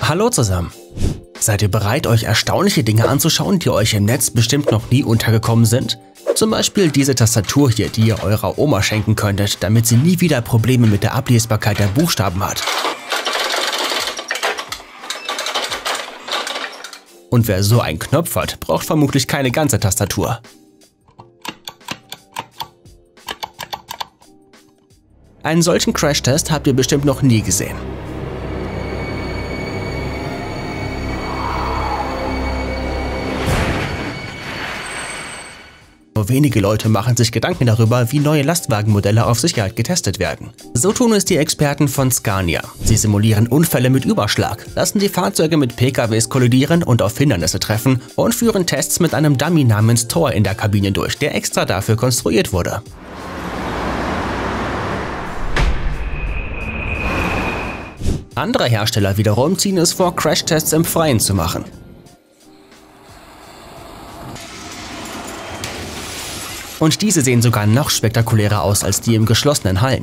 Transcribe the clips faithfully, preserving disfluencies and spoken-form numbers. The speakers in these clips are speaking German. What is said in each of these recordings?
Hallo zusammen! Seid ihr bereit, euch erstaunliche Dinge anzuschauen, die euch im Netz bestimmt noch nie untergekommen sind? Zum Beispiel diese Tastatur hier, die ihr eurer Oma schenken könntet, damit sie nie wieder Probleme mit der Ablesbarkeit der Buchstaben hat. Und wer so einen Knopf hat, braucht vermutlich keine ganze Tastatur. Einen solchen Crashtest habt ihr bestimmt noch nie gesehen. Nur wenige Leute machen sich Gedanken darüber, wie neue Lastwagenmodelle auf Sicherheit getestet werden. So tun es die Experten von Scania. Sie simulieren Unfälle mit Überschlag, lassen die Fahrzeuge mit P K Ws kollidieren und auf Hindernisse treffen und führen Tests mit einem Dummy namens Thor in der Kabine durch, der extra dafür konstruiert wurde. Andere Hersteller wiederum ziehen es vor, Crashtests im Freien zu machen. Und diese sehen sogar noch spektakulärer aus als die im geschlossenen Hallen.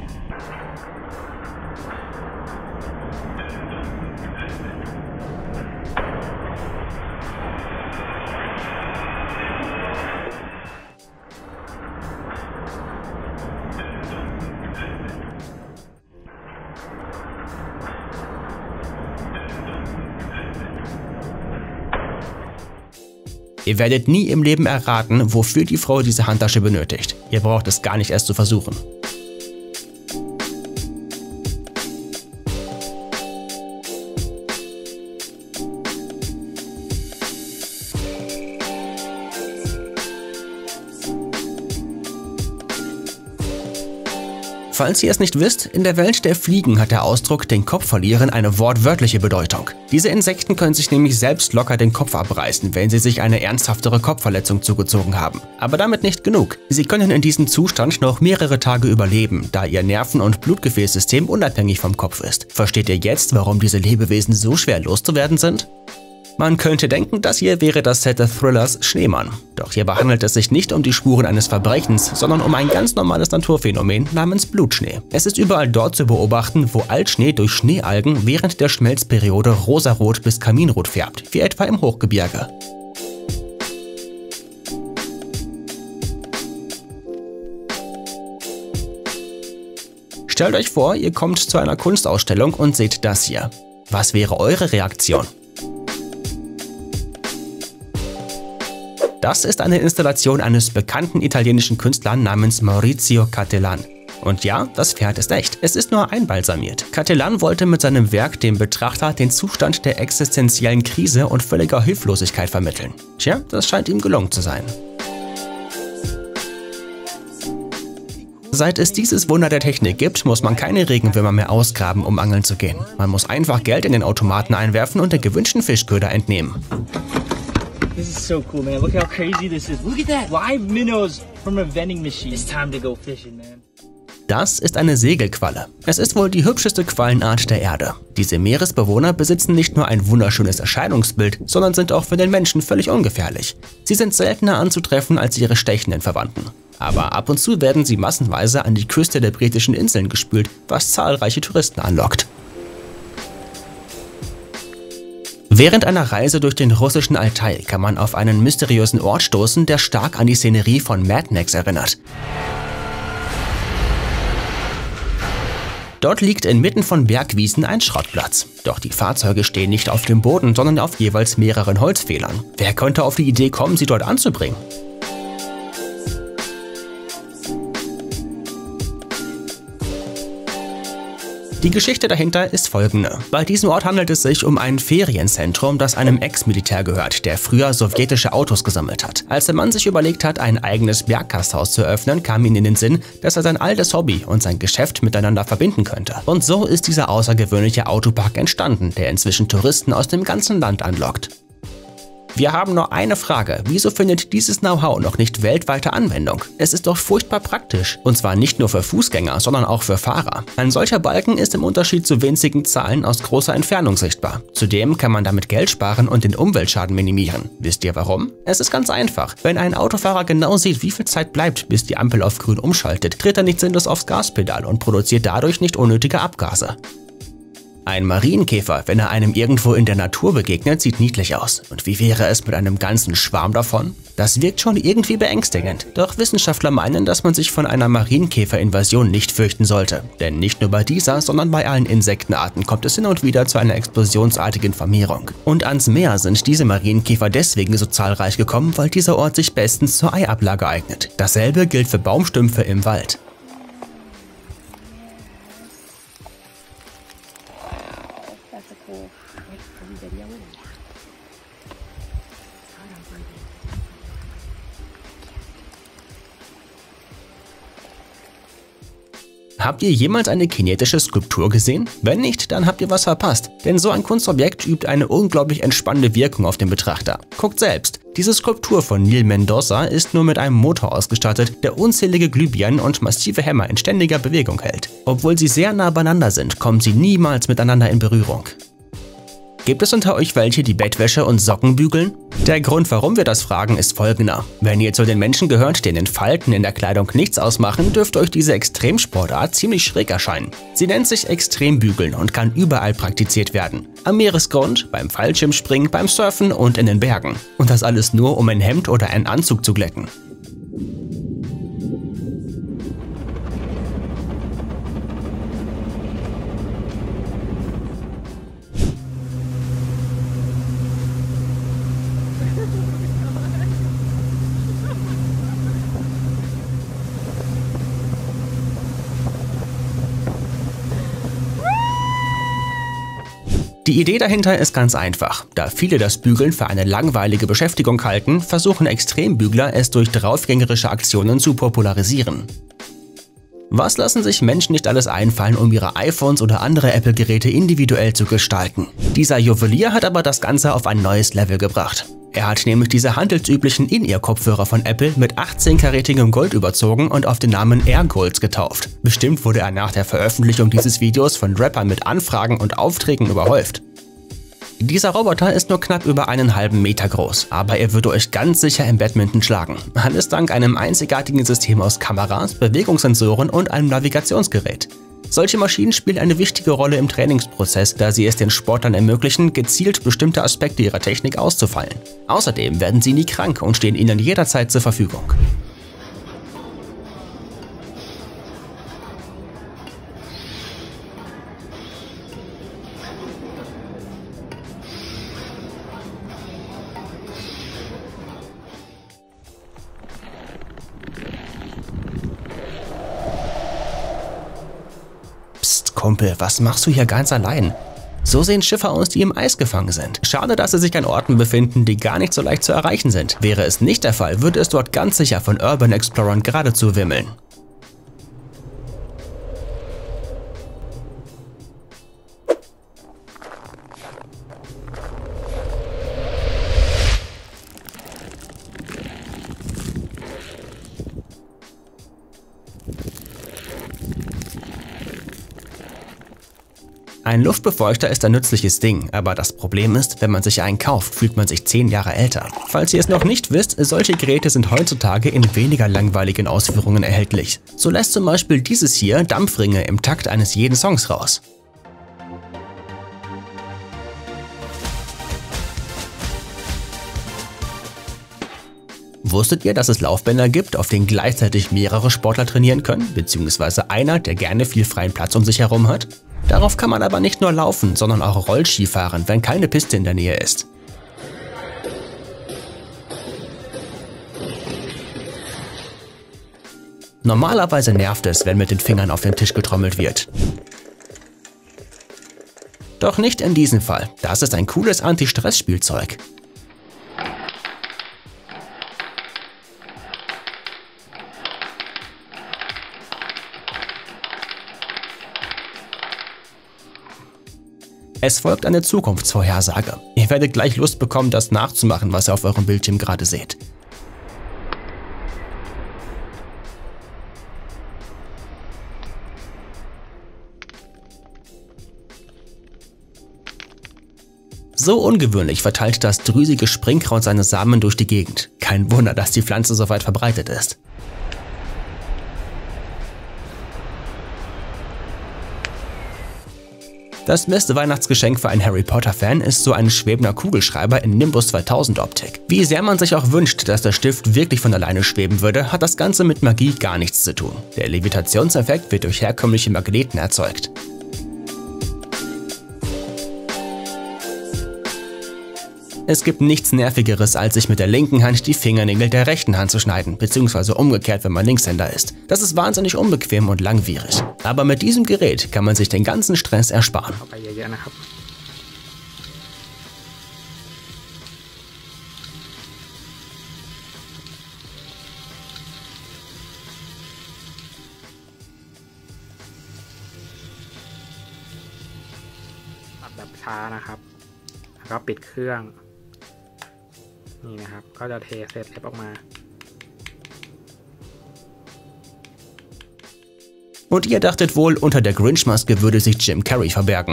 Ihr werdet nie im Leben erraten, wofür die Frau diese Handtasche benötigt. Ihr braucht es gar nicht erst zu versuchen. Falls ihr es nicht wisst, in der Welt der Fliegen hat der Ausdruck „den Kopf verlieren“ eine wortwörtliche Bedeutung. Diese Insekten können sich nämlich selbst locker den Kopf abreißen, wenn sie sich eine ernsthaftere Kopfverletzung zugezogen haben. Aber damit nicht genug. Sie können in diesem Zustand noch mehrere Tage überleben, da ihr Nerven- und Blutgefäßsystem unabhängig vom Kopf ist. Versteht ihr jetzt, warum diese Lebewesen so schwer loszuwerden sind? Man könnte denken, das hier wäre das Set des Thrillers Schneemann. Doch hierbei handelt es sich nicht um die Spuren eines Verbrechens, sondern um ein ganz normales Naturphänomen namens Blutschnee. Es ist überall dort zu beobachten, wo Altschnee durch Schneealgen während der Schmelzperiode rosarot bis kaminrot färbt, wie etwa im Hochgebirge. Stellt euch vor, ihr kommt zu einer Kunstausstellung und seht das hier. Was wäre eure Reaktion? Das ist eine Installation eines bekannten italienischen Künstlers namens Maurizio Cattelan. Und ja, das Pferd ist echt. Es ist nur einbalsamiert. Cattelan wollte mit seinem Werk dem Betrachter den Zustand der existenziellen Krise und völliger Hilflosigkeit vermitteln. Tja, das scheint ihm gelungen zu sein. Seit es dieses Wunder der Technik gibt, muss man keine Regenwürmer mehr ausgraben, um angeln zu gehen. Man muss einfach Geld in den Automaten einwerfen und den gewünschten Fischköder entnehmen. This is so cool, man. Look how crazy this is. Look at that. Live minnows from a vending machine. It's time to go fishing, man. Das ist eine Segelqualle. Es ist wohl die hübscheste Quallenart der Erde. Diese Meeresbewohner besitzen nicht nur ein wunderschönes Erscheinungsbild, sondern sind auch für den Menschen völlig ungefährlich. Sie sind seltener anzutreffen als ihre stechenden Verwandten. Aber ab und zu werden sie massenweise an die Küste der britischen Inseln gespült, was zahlreiche Touristen anlockt. Während einer Reise durch den russischen Altai kann man auf einen mysteriösen Ort stoßen, der stark an die Szenerie von Mad Max erinnert. Dort liegt inmitten von Bergwiesen ein Schrottplatz. Doch die Fahrzeuge stehen nicht auf dem Boden, sondern auf jeweils mehreren Holzpfählern. Wer könnte auf die Idee kommen, sie dort anzubringen? Die Geschichte dahinter ist folgende. Bei diesem Ort handelt es sich um ein Ferienzentrum, das einem Ex-Militär gehört, der früher sowjetische Autos gesammelt hat. Als der Mann sich überlegt hat, ein eigenes Berggasthaus zu eröffnen, kam ihm in den Sinn, dass er sein altes Hobby und sein Geschäft miteinander verbinden könnte. Und so ist dieser außergewöhnliche Autopark entstanden, der inzwischen Touristen aus dem ganzen Land anlockt. Wir haben nur eine Frage. Wieso findet dieses Know-how noch nicht weltweite Anwendung? Es ist doch furchtbar praktisch. Und zwar nicht nur für Fußgänger, sondern auch für Fahrer. Ein solcher Balken ist im Unterschied zu winzigen Zahlen aus großer Entfernung sichtbar. Zudem kann man damit Geld sparen und den Umweltschaden minimieren. Wisst ihr warum? Es ist ganz einfach. Wenn ein Autofahrer genau sieht, wie viel Zeit bleibt, bis die Ampel auf grün umschaltet, tritt er nicht sinnlos aufs Gaspedal und produziert dadurch nicht unnötige Abgase. Ein Marienkäfer, wenn er einem irgendwo in der Natur begegnet, sieht niedlich aus. Und wie wäre es mit einem ganzen Schwarm davon? Das wirkt schon irgendwie beängstigend. Doch Wissenschaftler meinen, dass man sich von einer Marienkäferinvasion nicht fürchten sollte. Denn nicht nur bei dieser, sondern bei allen Insektenarten kommt es hin und wieder zu einer explosionsartigen Vermehrung. Und ans Meer sind diese Marienkäfer deswegen so zahlreich gekommen, weil dieser Ort sich bestens zur Eiablage eignet. Dasselbe gilt für Baumstümpfe im Wald. Habt ihr jemals eine kinetische Skulptur gesehen? Wenn nicht, dann habt ihr was verpasst, denn so ein Kunstobjekt übt eine unglaublich entspannende Wirkung auf den Betrachter. Guckt selbst, diese Skulptur von Neil Mendoza ist nur mit einem Motor ausgestattet, der unzählige Glühbirnen und massive Hämmer in ständiger Bewegung hält. Obwohl sie sehr nah beieinander sind, kommen sie niemals miteinander in Berührung. Gibt es unter euch welche, die Bettwäsche und Socken bügeln? Der Grund, warum wir das fragen, ist folgender. Wenn ihr zu den Menschen gehört, denen Falten in der Kleidung nichts ausmachen, dürfte euch diese Extremsportart ziemlich schräg erscheinen. Sie nennt sich Extrembügeln und kann überall praktiziert werden. Am Meeresgrund, beim Fallschirmspringen, beim Surfen und in den Bergen. Und das alles nur, um ein Hemd oder einen Anzug zu glätten. Die Idee dahinter ist ganz einfach. Da viele das Bügeln für eine langweilige Beschäftigung halten, versuchen Extrembügler es durch draufgängerische Aktionen zu popularisieren. Was lassen sich Menschen nicht alles einfallen, um ihre iPhones oder andere Apple-Geräte individuell zu gestalten? Dieser Juwelier hat aber das Ganze auf ein neues Level gebracht. Er hat nämlich diese handelsüblichen In-Ear-Kopfhörer von Apple mit achtzehn-karätigem Gold überzogen und auf den Namen AirGolds getauft. Bestimmt wurde er nach der Veröffentlichung dieses Videos von Rappern mit Anfragen und Aufträgen überhäuft. Dieser Roboter ist nur knapp über einen halben Meter groß, aber er würde euch ganz sicher im Badminton schlagen. Alles dank einem einzigartigen System aus Kameras, Bewegungssensoren und einem Navigationsgerät. Solche Maschinen spielen eine wichtige Rolle im Trainingsprozess, da sie es den Sportlern ermöglichen, gezielt bestimmte Aspekte ihrer Technik auszufeilen. Außerdem werden sie nie krank und stehen ihnen jederzeit zur Verfügung. Kumpel, was machst du hier ganz allein? So sehen Schiffe aus, die im Eis gefangen sind. Schade, dass sie sich an Orten befinden, die gar nicht so leicht zu erreichen sind. Wäre es nicht der Fall, würde es dort ganz sicher von Urban Explorern geradezu wimmeln. Ein Luftbefeuchter ist ein nützliches Ding, aber das Problem ist, wenn man sich einen kauft, fühlt man sich zehn Jahre älter. Falls ihr es noch nicht wisst, solche Geräte sind heutzutage in weniger langweiligen Ausführungen erhältlich. So lässt zum Beispiel dieses hier Dampfringe im Takt eines jeden Songs raus. Wusstet ihr, dass es Laufbänder gibt, auf denen gleichzeitig mehrere Sportler trainieren können, beziehungsweise einer, der gerne viel freien Platz um sich herum hat? Darauf kann man aber nicht nur laufen, sondern auch Rollski fahren, wenn keine Piste in der Nähe ist. Normalerweise nervt es, wenn mit den Fingern auf den Tisch getrommelt wird. Doch nicht in diesem Fall. Das ist ein cooles Anti-Stress-Spielzeug. Es folgt eine Zukunftsvorhersage. Ihr werdet gleich Lust bekommen, das nachzumachen, was ihr auf eurem Bildschirm gerade seht. So ungewöhnlich verteilt das drüsige Springkraut seine Samen durch die Gegend. Kein Wunder, dass die Pflanze so weit verbreitet ist. Das beste Weihnachtsgeschenk für einen Harry Potter-Fan ist so ein schwebender Kugelschreiber in Nimbus zweitausend Optik. Wie sehr man sich auch wünscht, dass der Stift wirklich von alleine schweben würde, hat das Ganze mit Magie gar nichts zu tun. Der Levitationseffekt wird durch herkömmliche Magneten erzeugt. Es gibt nichts Nervigeres, als sich mit der linken Hand die Fingernägel der rechten Hand zu schneiden, beziehungsweise umgekehrt, wenn man Linkshänder ist. Das ist wahnsinnig unbequem und langwierig. Aber mit diesem Gerät kann man sich den ganzen Stress ersparen. Und ihr dachtet wohl, unter der Grinch-Maske würde sich Jim Carrey verbergen.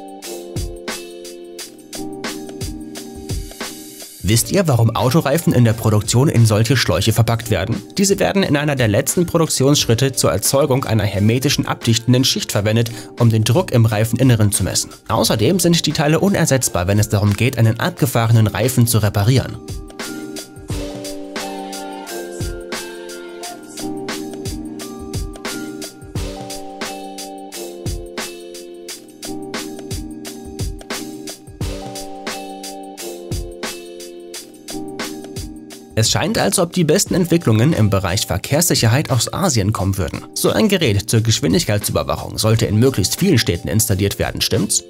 Wisst ihr, warum Autoreifen in der Produktion in solche Schläuche verpackt werden? Diese werden in einer der letzten Produktionsschritte zur Erzeugung einer hermetischen abdichtenden Schicht verwendet, um den Druck im Reifeninneren zu messen. Außerdem sind die Teile unersetzbar, wenn es darum geht, einen abgefahrenen Reifen zu reparieren. Es scheint, als ob die besten Entwicklungen im Bereich Verkehrssicherheit aus Asien kommen würden. So ein Gerät zur Geschwindigkeitsüberwachung sollte in möglichst vielen Städten installiert werden, stimmt's?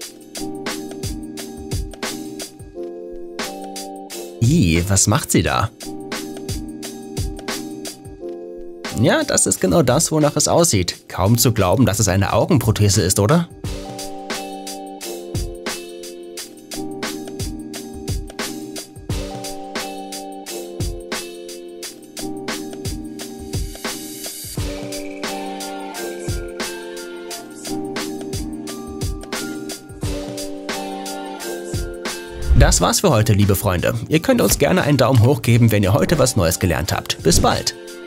Ih, was macht sie da? Ja, das ist genau das, wonach es aussieht. Kaum zu glauben, dass es eine Augenprothese ist, oder? Das war's für heute, liebe Freunde. Ihr könnt uns gerne einen Daumen hoch geben, wenn ihr heute was Neues gelernt habt. Bis bald!